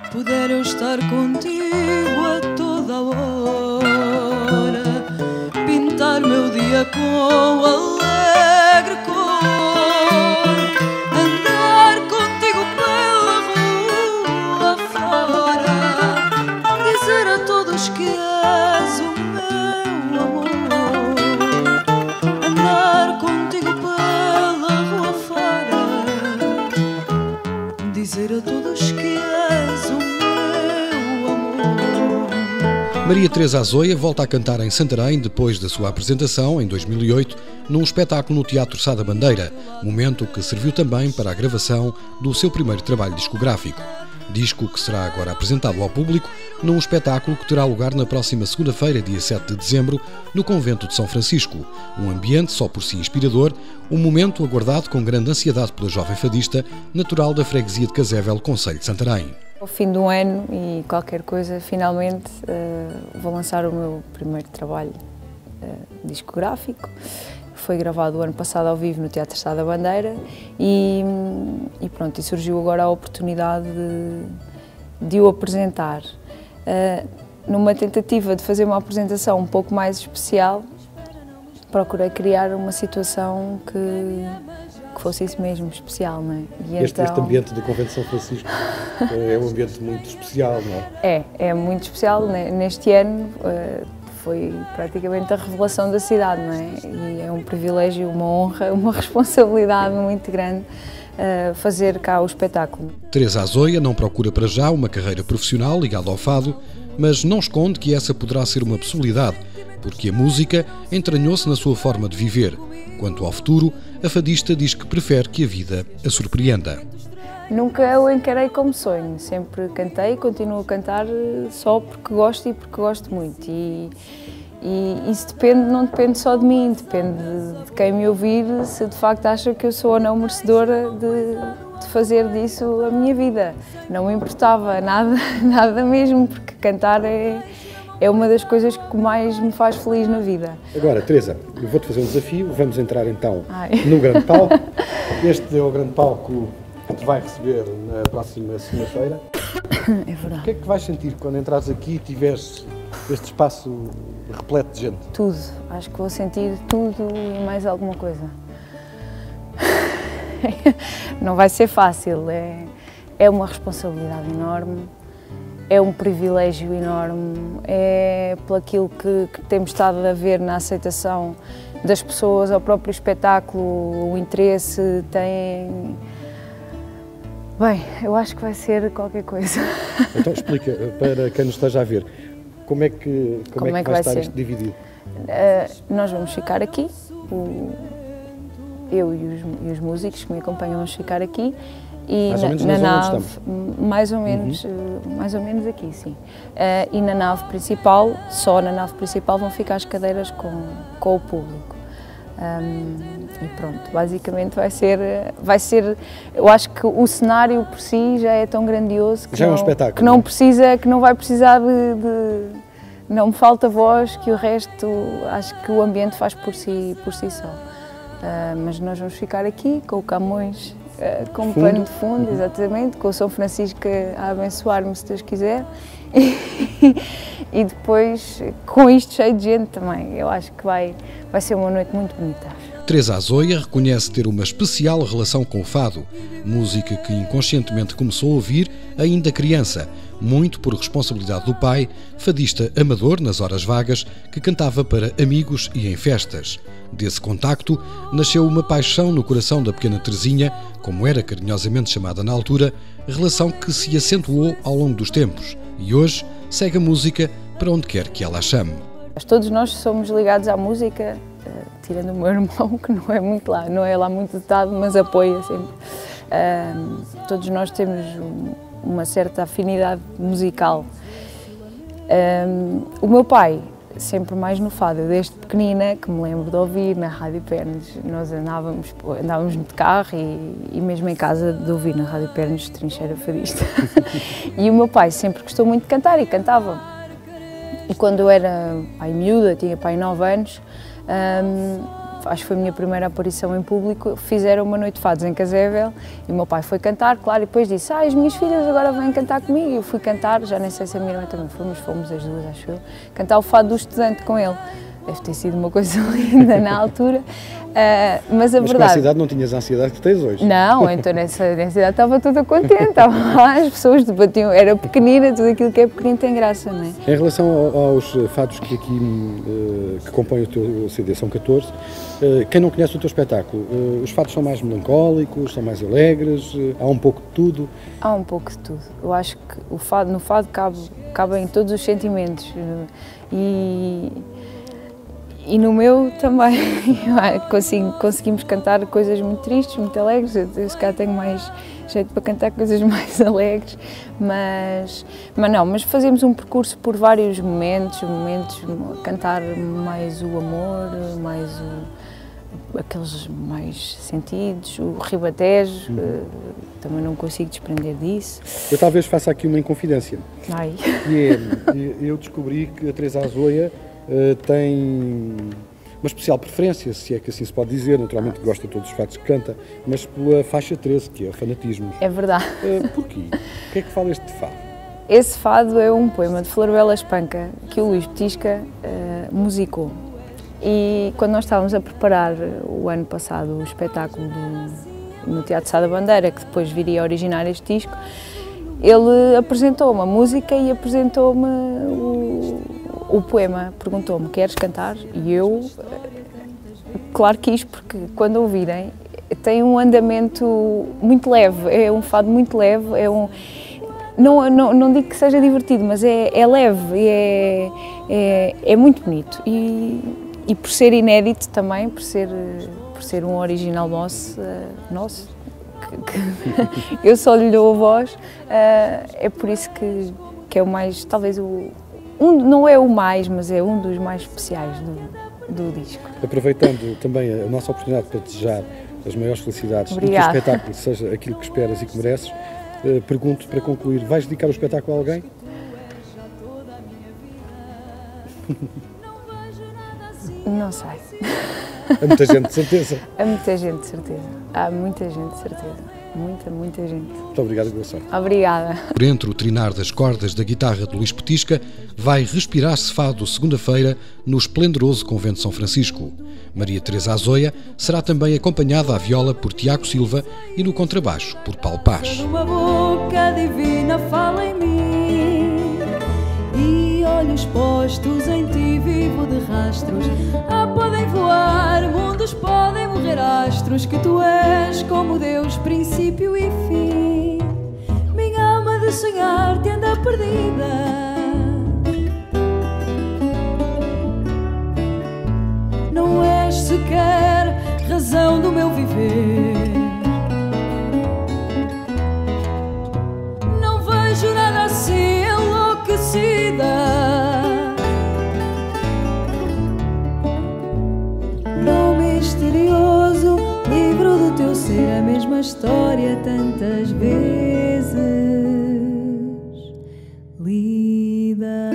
Puder eu estar contigo a toda hora, pintar meu dia com alegre cor, andar contigo pela rua fora, dizer a todos que és o meu amor, andar contigo pela rua fora, dizer a todos que és o meu amor. Maria Teresa Azoia volta a cantar em Santarém depois da sua apresentação, em 2008, num espetáculo no Teatro Sá da Bandeira, momento que serviu também para a gravação do seu primeiro trabalho discográfico. Disco que será agora apresentado ao público num espetáculo que terá lugar na próxima segunda-feira, dia 7 de dezembro, no Convento de São Francisco. Um ambiente só por si inspirador, um momento aguardado com grande ansiedade pela jovem fadista, natural da freguesia de Casével, concelho de Santarém. Ao fim do ano e qualquer coisa, finalmente vou lançar o meu primeiro trabalho discográfico. Foi gravado o ano passado ao vivo no Teatro Sá da Bandeira e pronto, e surgiu agora a oportunidade de o apresentar. Numa tentativa de fazer uma apresentação um pouco mais especial, procurei criar uma situação que fosse isso mesmo, especial, não é? Este ambiente do Convento de São Francisco é um ambiente muito especial, não é? É muito especial. Neste ano foi praticamente a revelação da cidade, não é? E é um privilégio, uma honra, uma responsabilidade muito grande fazer cá o espetáculo. Teresa Azoia não procura para já uma carreira profissional ligada ao fado, mas não esconde que essa poderá ser uma possibilidade, porque a música entranhou-se na sua forma de viver. Quanto ao futuro, a fadista diz que prefere que a vida a surpreenda. Nunca o encarei como sonho, sempre cantei e continuo a cantar só porque gosto e porque gosto muito. E isso não depende só de mim, depende de quem me ouvir, se de facto acha que eu sou ou não merecedora de fazer disso a minha vida. Não me importava nada mesmo, porque cantar é uma das coisas que mais me faz feliz na vida. Agora, Teresa, eu vou-te fazer um desafio, vamos entrar então no grande palco. Este é o grande palco que te vai receber na próxima segunda-feira. É verdade. O que é que vais sentir quando entrares aqui e tiveres este espaço repleto de gente? Tudo. Acho que vou sentir tudo e mais alguma coisa. Não vai ser fácil, é uma responsabilidade enorme, é um privilégio enorme, é por aquilo que temos estado a ver na aceitação das pessoas ao próprio espetáculo, o interesse tem... Bem, eu acho que vai ser qualquer coisa. Então explica, para quem nos esteja a ver, como é que vai estar isto dividido? Nós vamos ficar aqui, eu e os músicos que me acompanham vamos ficar aqui. E mais ou menos na nave, onde estamos? Mais ou menos aqui, sim. E na nave principal, só na nave principal vão ficar as cadeiras com o público. E pronto, basicamente vai ser, eu acho que o cenário por si já é tão grandioso que já é um espetáculo, que não vai precisar não me falta voz, que o resto, acho que o ambiente faz por si só. Mas nós vamos ficar aqui com o Camões, com o pano de fundo, exatamente, com o São Francisco a abençoar-me, se Deus quiser, e depois com isto cheio de gente também. Eu acho que vai ser uma noite muito bonita. Teresa Azoia reconhece ter uma especial relação com o fado, música que inconscientemente começou a ouvir ainda criança, muito por responsabilidade do pai, fadista amador nas horas vagas, que cantava para amigos e em festas. Desse contacto nasceu uma paixão no coração da pequena Teresinha, como era carinhosamente chamada na altura, relação que se acentuou ao longo dos tempos e hoje segue a música para onde quer que ela a chame. Todos nós somos ligados à música, tirando o meu irmão, que não é lá muito dotado, mas apoia sempre. Todos nós temos uma certa afinidade musical. O meu pai, sempre mais no fado, eu desde pequenina, que me lembro de ouvir na Rádio Pernas, nós andávamos de carro e mesmo em casa de ouvir na Rádio Pernas, Trincheira Fadista. E o meu pai sempre gostou muito de cantar e cantava. E quando eu era miúda, tinha 9 anos, acho que foi a minha primeira aparição em público, fizeram uma noite de fados em Casével e o meu pai foi cantar, claro, e depois disse, as minhas filhas agora vêm cantar comigo, e eu fui cantar, já nem sei se a minha irmã também foi, mas fomos as duas, acho eu, cantar o fado do estudante com ele. Deve ter sido uma coisa linda na altura, mas a verdade... Mas com essa idade não tinhas a ansiedade que tens hoje? Não, então nessa idade estava toda contente, estava lá, as pessoas debatiam, era pequenina, tudo aquilo que é pequenino tem graça, não é? Em relação aos fados que aqui que compõem o teu CD, são 14, quem não conhece o teu espetáculo, os fados são mais melancólicos, são mais alegres, há um pouco de tudo? Há um pouco de tudo, eu acho que no fado cabem todos os sentimentos e no meu também, conseguimos cantar coisas muito tristes, muito alegres, eu se calhar tenho mais jeito para cantar coisas mais alegres, mas fazemos um percurso por vários momentos, cantar mais o amor, mais aqueles mais sentidos, o Ribatejo, também não consigo desprender disso. Eu talvez faça aqui uma inconfidência, Ai. eu descobri que a Teresa Azoia tem uma especial preferência, se é que assim se pode dizer, naturalmente gosta de todos os fados que canta, mas pela faixa 13, que é o Fanatismos. É verdade. Porquê? O que é que fala este fado? Esse fado é um poema de Floribela Espanca que o Luís Petisca musicou. E quando nós estávamos a preparar o ano passado o espetáculo no Teatro Sá da Bandeira, que depois viria a originar este disco, ele apresentou-me a música e apresentou-me o poema, perguntou-me, queres cantar? E eu, claro quis, porque quando ouvirem, tem um andamento muito leve, é um fado muito leve, não digo que seja divertido, mas é leve e é muito bonito. E por ser inédito também, por ser um original nosso, que eu só lhe dou a voz, é por isso que é o mais, talvez não é o mais, mas é um dos mais especiais do disco. Aproveitando também a nossa oportunidade para desejar as maiores felicidades e que o espetáculo seja aquilo que esperas e que mereces, pergunto para concluir, vais dedicar o espetáculo a alguém? Não sei. A muita gente, de certeza? A muita gente, de certeza. Há muita gente, de certeza. Muita gente. Muito obrigado e boa sorte. Obrigada. Por entre o trinar das cordas da guitarra de Luís Petisca, vai respirar-se fado segunda-feira no esplendoroso Convento de São Francisco. Maria Teresa Azoia será também acompanhada à viola por Tiago Silva e no contrabaixo por Paulo Paz. Uma boca divina fala em mim e olhos postos em ti vivo de rastros. Podem voar mundos, podem morrer astros, que tu és como Deus, princípio e fim. Minha alma de sonhar te anda perdida, não és sequer razão do meu viver. Não vejo nada assim enlouquecida, misterioso, livro do teu ser, a mesma história tantas vezes lida.